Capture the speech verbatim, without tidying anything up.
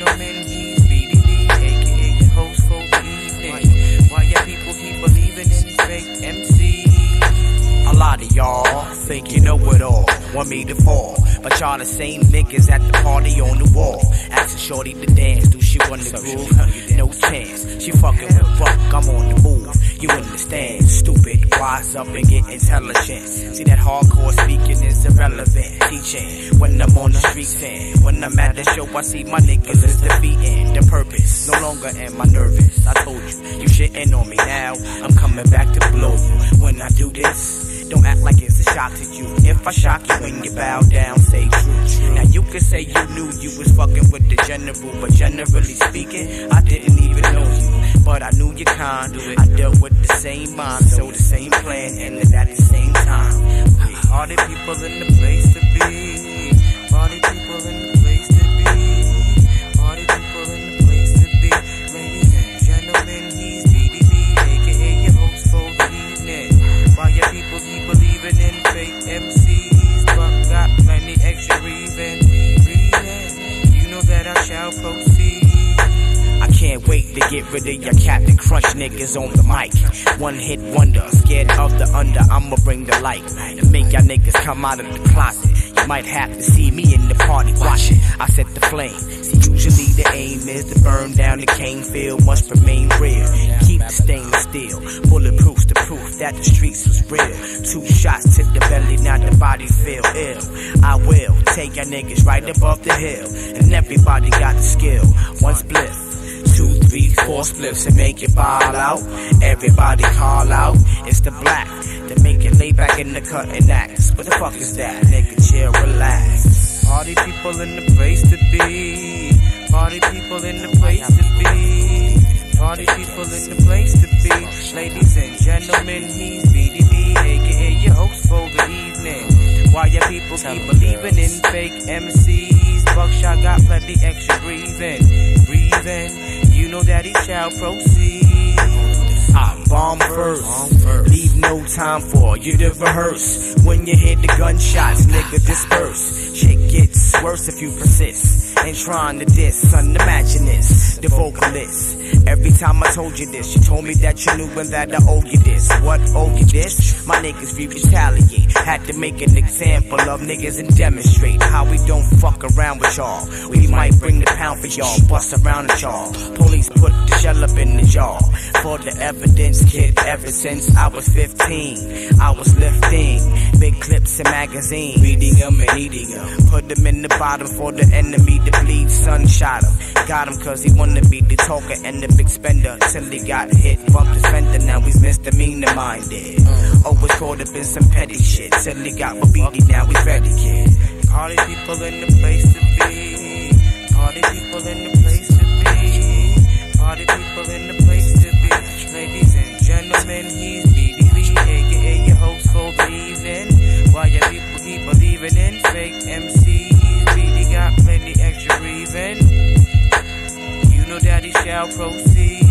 gentlemen, he's B D I, A K A your host for the evening. Why ya people keep believing in fake M Cs? A lot of y'all think you know it all, want me to fall, but y'all the same niggas at the party on the wall. Asking shorty to dance, do she wanna groove? No chance, she fucking with Buck, I'm on the move. You understand, stupid, wise up and get intelligent. See that hardcore speaking is irrelevant. Teachin, when I'm on the streets and when I'm at the show, I see my niggas is defeatin the purpose. No longer am I nervous. I told you, you shitting on me now. I'm coming back to blow you. When I do this, don't act like it's a shock to you. If I shock you when you bow down, say true. Now you can say you knew you was fucking with the general, but generally speaking, I didn't even know you. But I knew your kind. I dealt with the same mind, so the same plan, and at the same time. Party people in the place to be. Party people in the place to be. Party people in the place to be. Ladies and gentlemen, he's B D I, A K A your host for the evening. Why ya people keep believing in fake M Cs? Buck got plenty extra breathing, breathing. You know that I shall proceed. I can't wait to get rid of your Captain Crunch niggas on the mic. One hit wonder, scared of the under, I'ma bring the light. To make y'all niggas come out of the closet, you might have to see me in the party watching. I set the flame. See, usually the aim is to burn down the cane field, must remain real. Keep the stainless steel, bulletproof's the proof that the streets was real. Two shots to the belly, now the body feel ill. I will take y'all niggas right above the hill, and everybody got the skill. One spliff, two, three, four spliffs and make it ball out. Everybody call out. It's the black that make it lay back in the cut and act. What the fuck is that? Nigga, chill, relax. Party people in the place to be. Party people in the place to be. Party people in the place to be. Ladies and gentlemen, he's B D I, A K A your host for the evening. Why ya people keep believing in fake M Cs? Buckshot got plenty extra breathing, breathing. You know that he shall proceed. I bomb first, leave no time for you to rehearse. When you hear the gunshots, nigga disperse. Shit gets worse if you persist. Ain't trying to diss, son, imagine this. The vocalist, every time I told you this, you told me that you knew and that I owe you this. What owe you this? My niggas we retaliate. Had to make an example of niggas and demonstrate how we don't fuck around with y'all. We might bring the pound for y'all, bust around at y'all. Police put the shell up in the jaw. For the evidence, kid, ever since I was fifteen, I was lifting big clips and magazines, reading them and eating them. Put them in the bottom for the enemy to bleed. Son shot him, got him cause he wanna be the talker and the big spender. Till he got hit, bumped his fender, now he's misdemeanor minded. Always caught up in some petty shit, till he got my beady, now he's ready, kid. Party people in the place to be. Party people in the place to be. Party people in the place to be. Ladies and gentlemen, he's B D I, A K A your host for the evening. Why ya people keep believing in fake M Cs? B D I got plenty extra breathing. You know that he shall proceed.